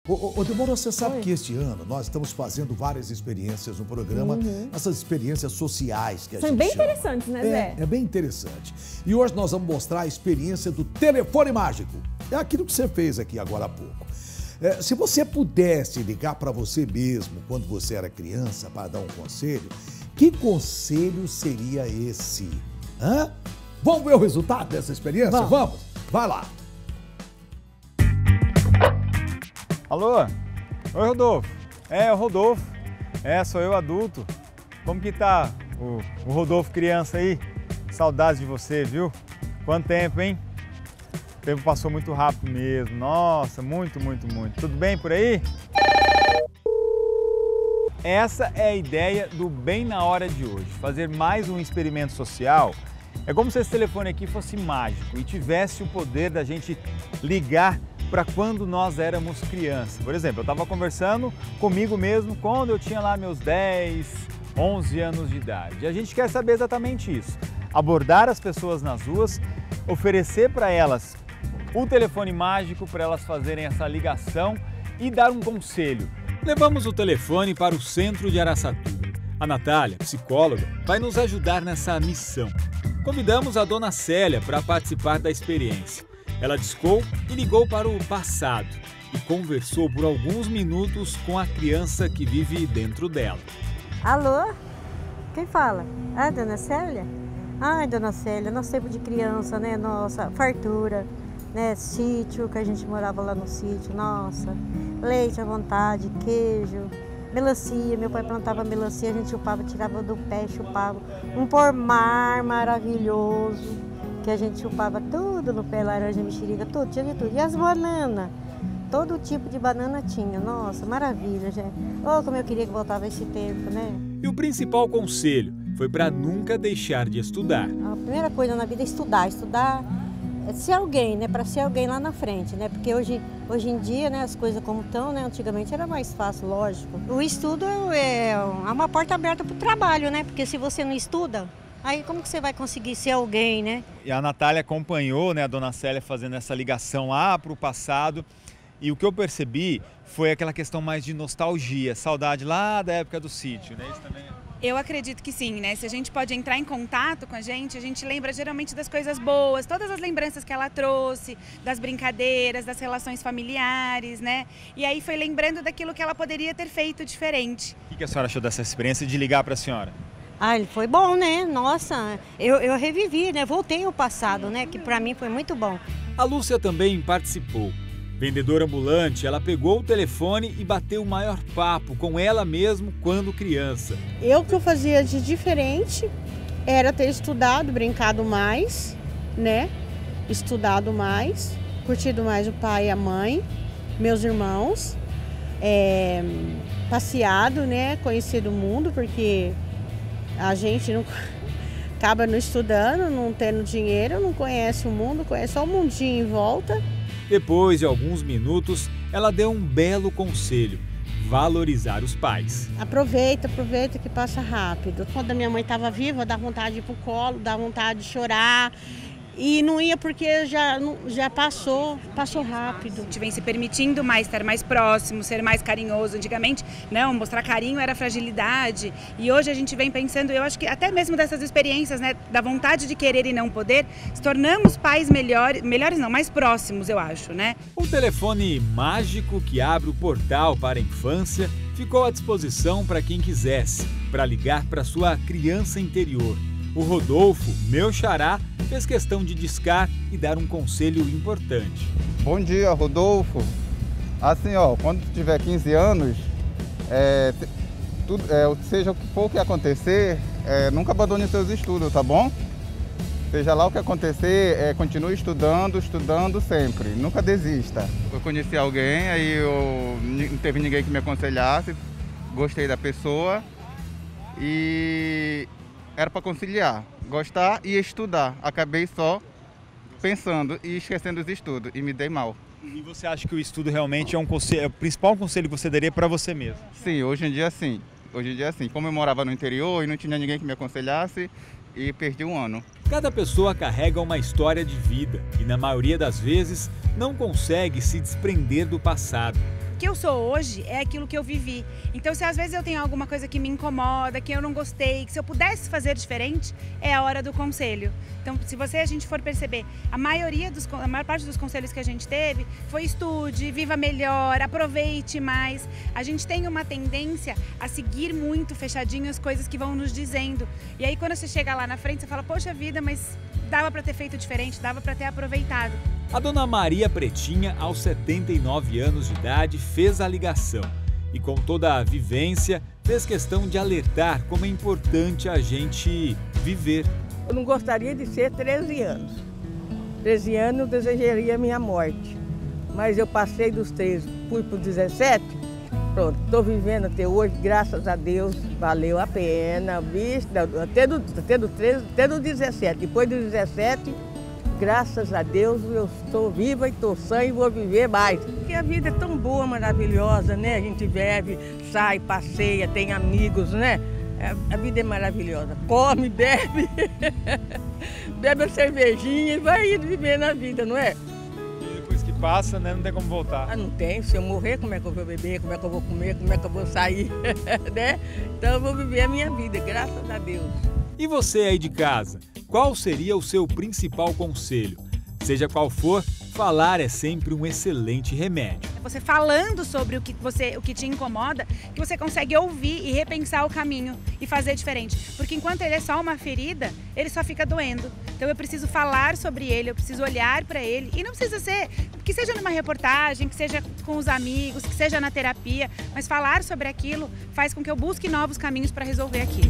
Ô, Demora, você sabe Oi. que este ano nós estamos fazendo várias experiências no programa, essas experiências sociais que a São gente bem chama. interessantes, né, Zé? É bem interessante. E hoje nós vamos mostrar a experiência do telefone mágico. É aquilo que você fez aqui agora há pouco. Se você pudesse ligar para você mesmo quando você era criança para dar um conselho, que conselho seria esse? Hã? Vamos ver o resultado dessa experiência? Vamos? Vai lá. Alô? Oi, Rodolfo. É o Rodolfo. Sou eu, adulto. Como que tá o Rodolfo criança aí? Saudades de você, viu? Quanto tempo, hein? O tempo passou muito rápido mesmo. Nossa, muito. Tudo bem por aí? Essa é a ideia do Bem na Hora de hoje. Fazer mais um experimento social. É como se esse telefone aqui fosse mágico e tivesse o poder da gente ligar para quando nós éramos crianças. Por exemplo, eu estava conversando comigo mesmo quando eu tinha lá meus 10, 11 anos de idade. E a gente quer saber exatamente isso. Abordar as pessoas nas ruas, oferecer para elas um telefone mágico para elas fazerem essa ligação e dar um conselho. Levamos o telefone para o centro de Araçatuba. A Natália, psicóloga, vai nos ajudar nessa missão. Convidamos a dona Célia para participar da experiência. Ela discou e ligou para o passado e conversou por alguns minutos com a criança que vive dentro dela. Alô? Quem fala? Ah, dona Célia? Ai, dona Célia, nosso tempo de criança, né? Nossa, fartura, né? Sítio, que a gente morava lá no sítio, nossa. Leite à vontade, queijo, melancia. Meu pai plantava melancia, a gente chupava, tirava do pé, chupava. Um pomar maravilhoso, que a gente chupava tudo no pé, laranja, mexerica, tudo, tinha de tudo. E as bananas, todo tipo de banana tinha, nossa, maravilha, gente. Oh, como eu queria que voltava esse tempo, né? E o principal conselho foi para nunca deixar de estudar. A primeira coisa na vida é estudar é ser alguém, né? Para ser alguém lá na frente, né? Porque hoje em dia, né, as coisas como estão, né? Antigamente era mais fácil, lógico. O estudo é uma porta aberta para o trabalho, né? Porque se você não estuda, aí como que você vai conseguir ser alguém, né? E a Natália acompanhou, né, a dona Célia fazendo essa ligação lá para o passado. E o que eu percebi foi aquela questão mais de nostalgia, saudade lá da época do sítio, né? Isso também é... Eu acredito que sim, né? Se a gente pode entrar em contato com a gente lembra geralmente das coisas boas, todas as lembranças que ela trouxe, das brincadeiras, das relações familiares, né? E aí foi lembrando daquilo que ela poderia ter feito diferente. O que a senhora achou dessa experiência de ligar para a senhora? Ah, ele foi bom, né? Nossa, eu revivi, né? Voltei ao passado, né? Que para mim foi muito bom. A Lúcia também participou. Vendedora ambulante, ela pegou o telefone e bateu o maior papo com ela mesma quando criança. O que eu fazia de diferente era ter estudado, brincado mais, né? Estudado mais, curtido mais o pai e a mãe, meus irmãos, passeado, né? Conhecido o mundo, porque a gente não acaba não estudando, não tendo dinheiro, não conhece o mundo, conhece só o mundinho em volta. Depois de alguns minutos, ela deu um belo conselho: valorizar os pais. Aproveita que passa rápido. Quando a minha mãe estava viva, dá vontade de ir pro colo, dá vontade de chorar. E não ia porque já passou rápido. A gente vem se permitindo mais estar mais próximo, ser mais carinhoso. Antigamente, não, mostrar carinho era fragilidade. E hoje a gente vem pensando, eu acho que até mesmo dessas experiências, né, da vontade de querer e não poder, se tornamos pais melhores não, mais próximos, eu acho, né? O telefone mágico que abre o portal para a infância ficou à disposição para quem quisesse, para ligar para sua criança interior. O Rodolfo, meu xará, fez questão de discar e dar um conselho importante. Bom dia, Rodolfo. Assim, quando tu tiver 15 anos, seja o que for que acontecer, nunca abandone seus estudos, tá bom? Seja lá o que acontecer, continue estudando sempre, nunca desista. Eu conheci alguém, aí não teve ninguém que me aconselhasse, gostei da pessoa e era para conciliar, gostar e estudar. Acabei só pensando e esquecendo os estudos e me dei mal. E você acha que o estudo realmente é o principal conselho que você daria para você mesmo? Sim, hoje em dia sim. Como eu morava no interior e não tinha ninguém que me aconselhasse, e perdi um ano. Cada pessoa carrega uma história de vida e, na maioria das vezes, não consegue se desprender do passado. que eu sou hoje é aquilo que eu vivi. Então, se às vezes eu tenho alguma coisa que me incomoda, que eu não gostei, que se eu pudesse fazer diferente, é a hora do conselho. Então, se a gente for perceber, a maior parte dos conselhos que a gente teve foi estude, viva melhor, aproveite mais. A gente tem uma tendência a seguir muito fechadinho as coisas que vão nos dizendo. E aí, quando você chega lá na frente, você fala, poxa vida, mas dava para ter feito diferente, dava para ter aproveitado. A dona Maria Pretinha, aos 79 anos de idade, fez a ligação e, com toda a vivência, fez questão de alertar como é importante a gente viver. Eu não gostaria de ser 13 anos. 13 anos eu desejaria a minha morte, mas eu passei dos 13, fui para os 17, pronto, estou vivendo até hoje, graças a Deus, valeu a pena, até do 13, até do 17, depois do 17, graças a Deus eu estou viva e estou sã e vou viver mais. Porque a vida é tão boa, maravilhosa, né? A gente bebe, sai, passeia, tem amigos, né? A vida é maravilhosa. Come, bebe, bebe a cervejinha e vai indo viver na vida, não é? E depois que passa, né, não tem como voltar. Ah, não tem. Se eu morrer, como é que eu vou beber, como é que eu vou comer, como é que eu vou sair, né? Então eu vou viver a minha vida, graças a Deus. E você aí de casa, qual seria o seu principal conselho? Seja qual for, falar é sempre um excelente remédio. É você falando sobre o que te incomoda, que você consegue ouvir e repensar o caminho e fazer diferente. Porque enquanto ele é só uma ferida, ele só fica doendo. Então eu preciso falar sobre ele, eu preciso olhar para ele. E não precisa ser, que seja numa reportagem, que seja com os amigos, que seja na terapia, mas falar sobre aquilo faz com que eu busque novos caminhos para resolver aquilo.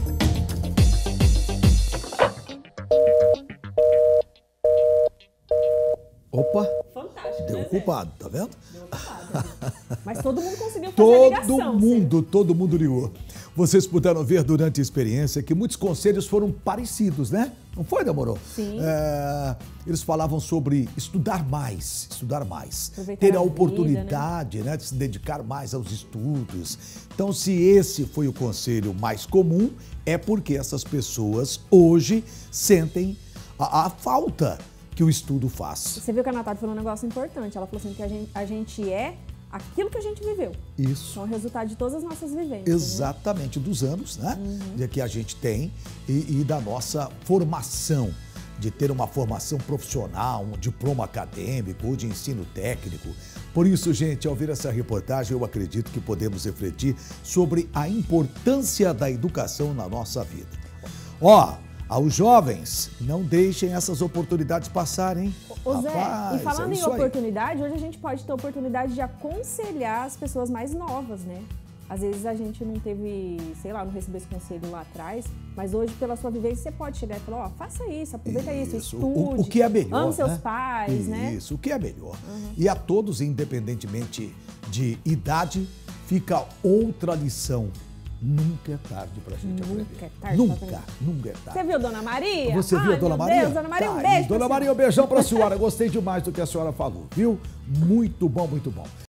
Opa! Fantástico. Deu ocupado, tá vendo? Deu ocupado. Mas todo mundo conseguiu fazer a ligação. Todo mundo ligou. Vocês puderam ver durante a experiência que muitos conselhos foram parecidos, né? Não foi, Demorou? Sim. Eles falavam sobre estudar mais, Aproveitar ter a a oportunidade, né, de se dedicar mais aos estudos. Então, se esse foi o conselho mais comum, é porque essas pessoas hoje sentem a falta que o estudo faz. Você viu que a Natália falou um negócio importante. Ela falou assim que a gente é aquilo que a gente viveu. Isso. São o resultado de todas as nossas vivências. Exatamente, dos anos, né? Que a gente tem e da nossa formação, de ter uma formação profissional, um diploma acadêmico ou de ensino técnico. Por isso, gente, ao ver essa reportagem, eu acredito que podemos refletir sobre a importância da educação na nossa vida. Aos jovens, não deixem essas oportunidades passarem. Ô Zé, Rapaz, e falando em aí. oportunidade, hoje a gente pode ter a oportunidade de aconselhar as pessoas mais novas, né? Às vezes a gente não teve, sei lá, não recebeu esse conselho lá atrás, mas hoje, pela sua vivência, você pode chegar e falar, faça isso, aproveita isso, estude, o que é melhor, ame seus né? pais, né? Isso, o que é melhor. E a todos, independentemente de idade, fica outra lição. Nunca é tarde pra gente aprender. Nunca é tarde. Nunca é tarde. Você viu, Dona Maria? Você viu a Dona Maria? Deus, Dona Maria, um Tá beijo. aí. Dona Maria, um beijão pra senhora. Gostei demais do que a senhora falou, viu? Muito bom, muito bom.